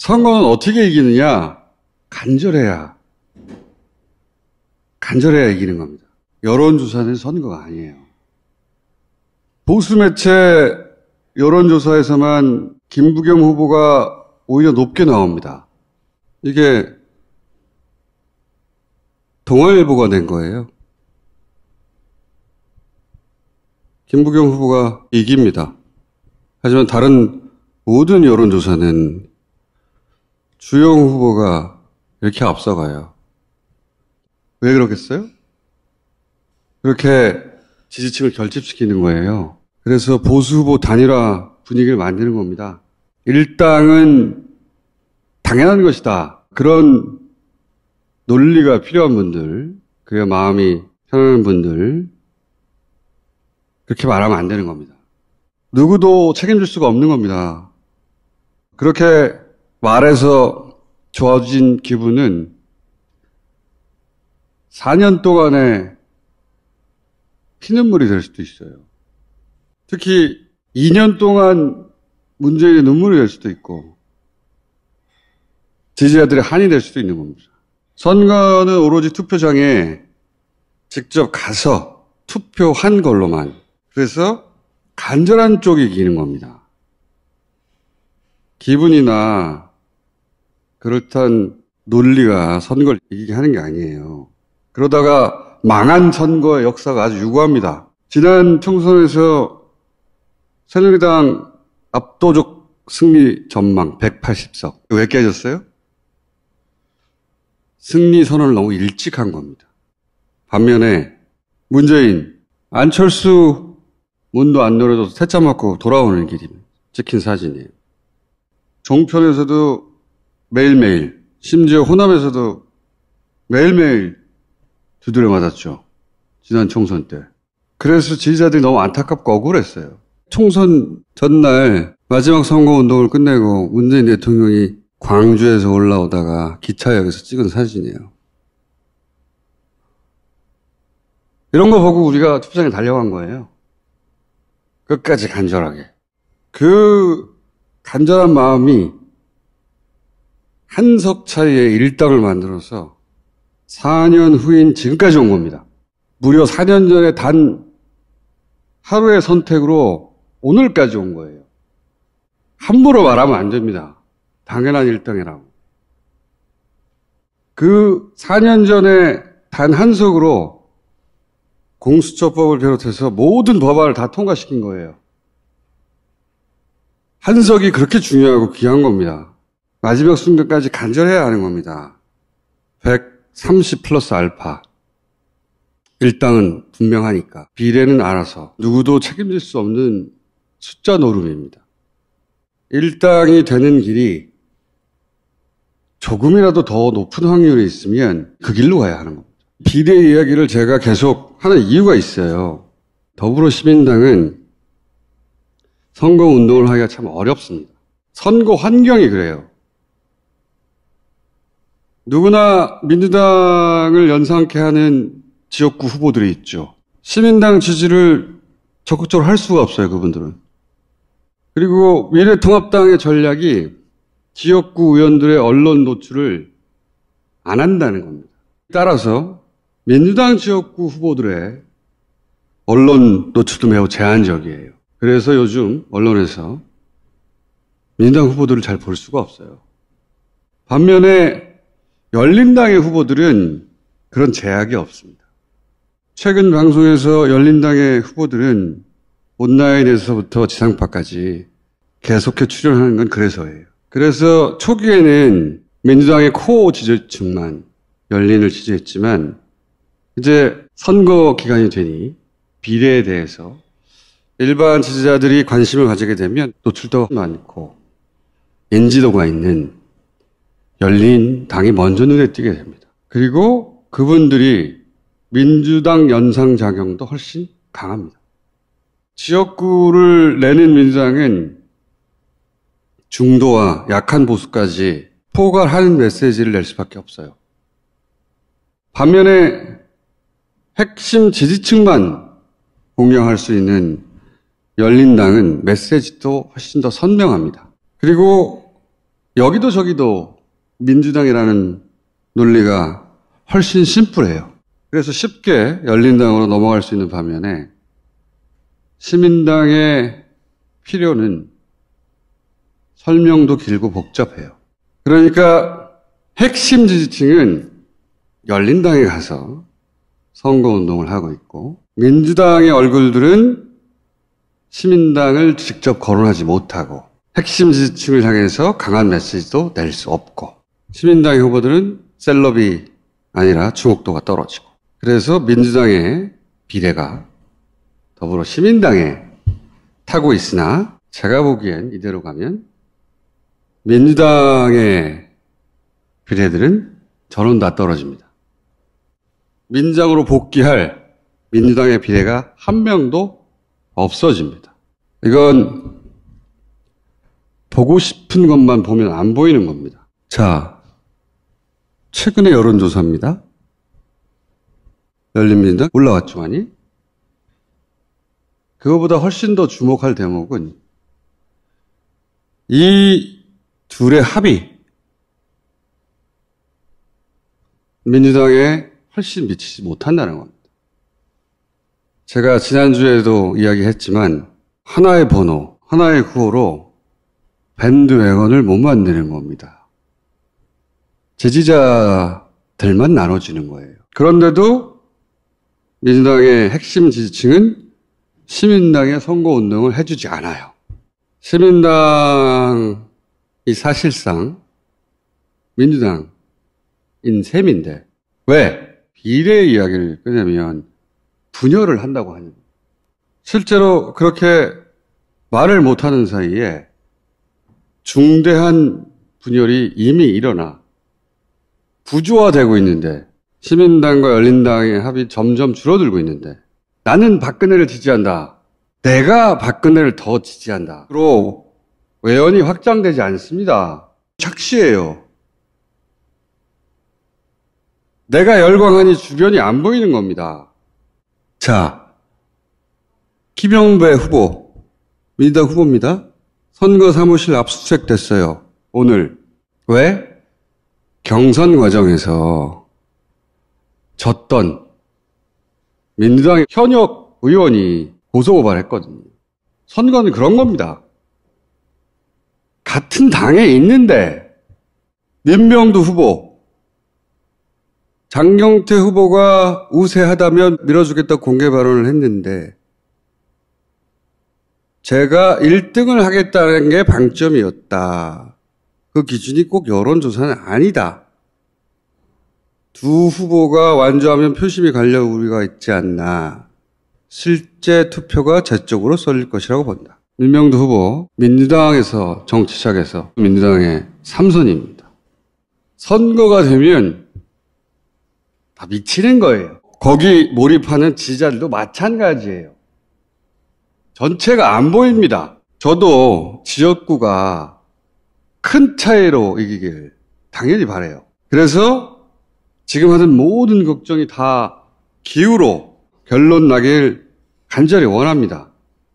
선거는 어떻게 이기느냐? 간절해야 이기는 겁니다. 여론조사는 선거가 아니에요. 보수 매체 여론조사에서만 김부겸 후보가 오히려 높게 나옵니다. 이게 동아일보가 낸 거예요. 김부겸 후보가 이깁니다. 하지만 다른 모든 여론조사는 주영 후보가 이렇게 앞서가요. 왜 그러겠어요? 그렇게 지지층을 결집시키는 거예요. 그래서 보수 후보 단일화 분위기를 만드는 겁니다. 일당은 당연한 것이다. 그런 논리가 필요한 분들, 그래야 마음이 편안한 분들, 그렇게 말하면 안 되는 겁니다. 누구도 책임질 수가 없는 겁니다. 그렇게 말해서 좋아진 기분은 4년 동안의 피눈물이 될 수도 있어요. 특히 2년 동안 문재인의 눈물이 될 수도 있고 지지자들의 한이 될 수도 있는 겁니다. 선거는 오로지 투표장에 직접 가서 투표한 걸로만. 그래서 간절한 쪽이 이기는 겁니다. 기분이나 그렇단 논리가 선거를 이기게 하는 게 아니에요. 그러다가 망한 선거의 역사가 아주 유구합니다. 지난 총선에서 새누리당 압도적 승리 전망 180석. 왜 깨졌어요? 승리 선언을 너무 일찍 한 겁니다. 반면에 문재인, 안철수 문도 안 노려도 퇴짜 맞고 돌아오는 길이 찍힌 사진이에요. 종편에서도 매일매일, 심지어 호남에서도 매일매일 두드려 맞았죠. 지난 총선 때. 그래서 지지자들이 너무 안타깝고 억울했어요. 총선 전날 마지막 선거운동을 끝내고 문재인 대통령이 광주에서 올라오다가 기차역에서 찍은 사진이에요. 이런 거 보고 우리가 투표장에 달려간 거예요. 끝까지 간절하게. 그 간절한 마음이 한석 차이의 일당을 만들어서 4년 후인 지금까지 온 겁니다. 무려 4년 전에 단 하루의 선택으로 오늘까지 온 거예요. 함부로 말하면 안 됩니다. 당연한 일당이라고. 그 4년 전에 단 한석으로 공수처법을 비롯해서 모든 법안을 다 통과시킨 거예요. 한석이 그렇게 중요하고 귀한 겁니다. 마지막 순간까지 간절해야 하는 겁니다. 130 플러스 알파. 일당은 분명하니까. 비례는 알아서. 누구도 책임질 수 없는 숫자 노름입니다. 일당이 되는 길이 조금이라도 더 높은 확률이 있으면 그 길로 가야 하는 겁니다. 비례 이야기를 제가 계속 하는 이유가 있어요. 더불어시민당은 선거운동을 하기가 참 어렵습니다. 선거 환경이 그래요. 누구나 민주당을 연상케 하는 지역구 후보들이 있죠. 시민당 지지를 적극적으로 할 수가 없어요, 그분들은. 그리고 미래통합당의 전략이 지역구 의원들의 언론 노출을 안 한다는 겁니다. 따라서 민주당 지역구 후보들의 언론 노출도 매우 제한적이에요. 그래서 요즘 언론에서 민주당 후보들을 잘 볼 수가 없어요. 반면에 열린당의 후보들은 그런 제약이 없습니다. 최근 방송에서 열린당의 후보들은 온라인에서부터 지상파까지 계속해 출연하는 건 그래서예요. 그래서 초기에는 민주당의 코어 지지층만 열린을 지지했지만 이제 선거 기간이 되니 비례에 대해서 일반 지지자들이 관심을 가지게 되면 노출도 많고 인지도가 있는 열린 당이 먼저 눈에 띄게 됩니다. 그리고 그분들이 민주당 연상작용도 훨씬 강합니다. 지역구를 내는 민주당은 중도와 약한 보수까지 포괄하는 메시지를 낼 수밖에 없어요. 반면에 핵심 지지층만 공략할 수 있는 열린당은 메시지도 훨씬 더 선명합니다. 그리고 여기도 저기도 민주당이라는 논리가 훨씬 심플해요. 그래서 쉽게 열린당으로 넘어갈 수 있는 반면에 시민당의 필요는 설명도 길고 복잡해요. 그러니까 핵심 지지층은 열린당에 가서 선거운동을 하고 있고 민주당의 얼굴들은 시민당을 직접 거론하지 못하고 핵심 지지층을 향해서 강한 메시지도 낼 수 없고 시민당의 후보들은 셀럽이 아니라 주목도가 떨어지고 그래서 민주당의 비례가 더불어 시민당에 타고 있으나 제가 보기엔 이대로 가면 민주당의 비례들은 전원 다 떨어집니다. 민주당으로 복귀할 민주당의 비례가 한 명도 없어집니다. 이건 보고 싶은 것만 보면 안 보이는 겁니다. 자, 최근의 여론조사입니다. 열린민주당 올라왔죠, 많이? 그거보다 훨씬 더 주목할 대목은 이 둘의 합이 민주당에 훨씬 미치지 못한다는 겁니다. 제가 지난주에도 이야기했지만 하나의 번호, 하나의 구호로 밴드웨건을 못 만드는 겁니다. 지지자들만 나눠지는 거예요. 그런데도 민주당의 핵심 지지층은 시민당의 선거운동을 해주지 않아요. 시민당이 사실상 민주당인 셈인데 왜? 비례 이야기를 꺼내면 분열을 한다고 하는 거예요. 실제로 그렇게 말을 못하는 사이에 중대한 분열이 이미 일어나 구조화되고 있는데 시민당과 열린당의 합이 점점 줄어들고 있는데 나는 박근혜를 지지한다. 내가 박근혜를 더 지지한다. 로 외연이 확장되지 않습니다. 착시예요. 내가 열광하니 주변이 안 보이는 겁니다. 자, 김영배 후보, 민주당 후보입니다. 선거 사무실 압수수색 됐어요. 오늘. 왜? 경선 과정에서 졌던 민주당 현역 의원이 고소고발했거든요. 선거는 그런 겁니다. 같은 당에 있는데 민명두 후보, 장경태 후보가 우세하다면 밀어주겠다고 공개 발언을 했는데 제가 1등을 하겠다는 게 방점이었다. 그 기준이 꼭 여론조사는 아니다. 두 후보가 완주하면 표심이 갈려 우리가 있지 않나. 실제 투표가 제 쪽으로 쏠릴 것이라고 본다. 민명두 후보, 민주당에서 정치 시작해서 민주당의 3선입니다. 선거가 되면 다 미치는 거예요. 거기 몰입하는 지지자들도 마찬가지예요. 전체가 안 보입니다. 저도 지역구가 큰 차이로 이기길 당연히 바라요. 그래서 지금 하는 모든 걱정이 다 기후로 결론 나길 간절히 원합니다.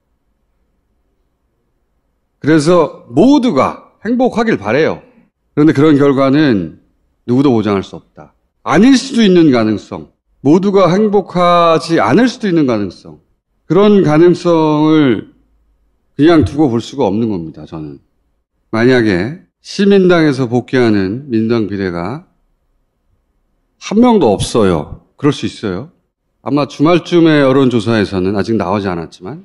그래서 모두가 행복하길 바라요. 그런데 그런 결과는 누구도 보장할 수 없다. 아닐 수도 있는 가능성, 모두가 행복하지 않을 수도 있는 가능성, 그런 가능성을 그냥 두고 볼 수가 없는 겁니다, 저는. 만약에 시민당에서 복귀하는 민주당 비례가 한 명도 없어요. 그럴 수 있어요. 아마 주말쯤에 여론조사에서는 아직 나오지 않았지만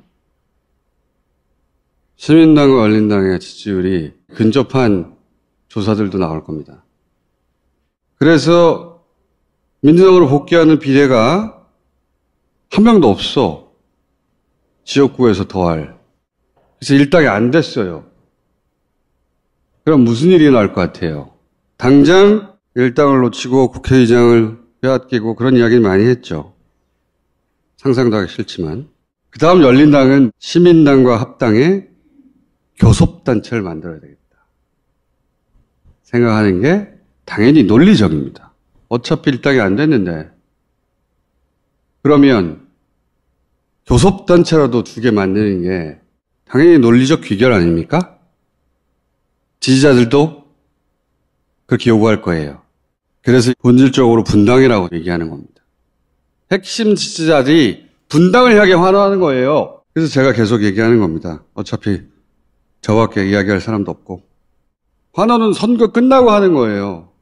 시민당과 열린당의 지지율이 근접한 조사들도 나올 겁니다. 그래서 민주당으로 복귀하는 비례가 한 명도 없어. 지역구에서 더할. 그래서 일당이 안 됐어요. 그럼 무슨 일이 날 것 같아요? 당장 일당을 놓치고 국회의장을 빼앗기고 그런 이야기를 많이 했죠. 상상도 하기 싫지만. 그 다음 열린당은 시민당과 합당해 교섭단체를 만들어야 되겠다. 생각하는 게 당연히 논리적입니다. 어차피 일당이 안 됐는데 그러면 교섭단체라도 2개 만드는 게 당연히 논리적 귀결 아닙니까? 지지자들도 그렇게 요구할 거예요. 그래서 본질적으로 분당이라고 얘기하는 겁니다. 핵심 지지자들이 분당을 향해 환호하는 거예요. 그래서 제가 계속 얘기하는 겁니다. 어차피 저밖에 이야기할 사람도 없고. 환호는 선거 끝나고 하는 거예요.